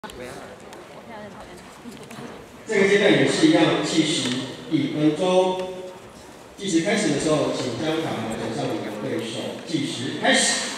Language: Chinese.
这个阶段也是一样，计时1分钟。计时开始的时候，请将卡牌转向你的对手。计时开始。